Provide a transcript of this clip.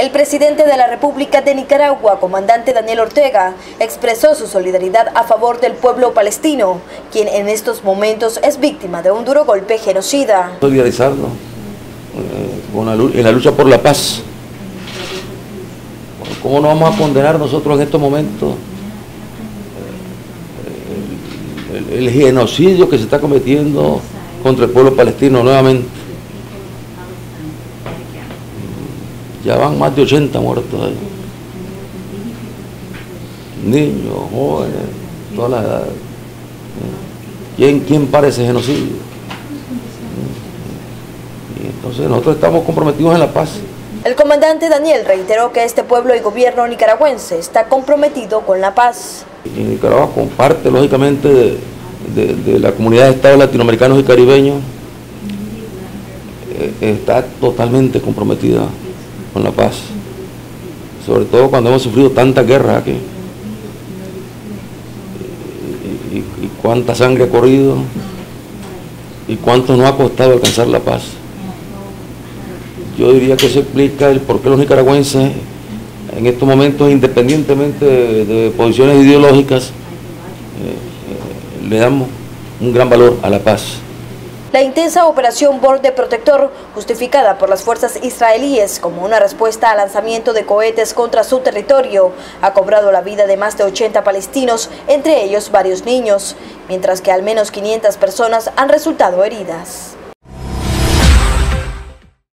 El presidente de la República de Nicaragua, comandante Daniel Ortega, expresó su solidaridad a favor del pueblo palestino, quien en estos momentos es víctima de un duro golpe genocida. Solidarizarnos en la lucha por la paz. ¿Cómo no vamos a condenar nosotros en estos momentos el genocidio que se está cometiendo contra el pueblo palestino nuevamente? Ya van más de 80 muertos ahí. Niños, jóvenes, todas las edades. ¿Quién para ese genocidio? Y entonces nosotros estamos comprometidos en la paz. El comandante Daniel reiteró que este pueblo y gobierno nicaragüense está comprometido con la paz. Y Nicaragua comparte lógicamente de la comunidad de estados latinoamericanos y caribeños, está totalmente comprometida con la paz, sobre todo cuando hemos sufrido tantas guerras aquí y cuánta sangre ha corrido y cuánto nos ha costado alcanzar la paz. Yo diría que eso explica el por qué los nicaragüenses en estos momentos, independientemente de posiciones ideológicas, le damos un gran valor a la paz. La intensa operación Borde Protector, justificada por las fuerzas israelíes como una respuesta al lanzamiento de cohetes contra su territorio, ha cobrado la vida de más de 80 palestinos, entre ellos varios niños, mientras que al menos 500 personas han resultado heridas.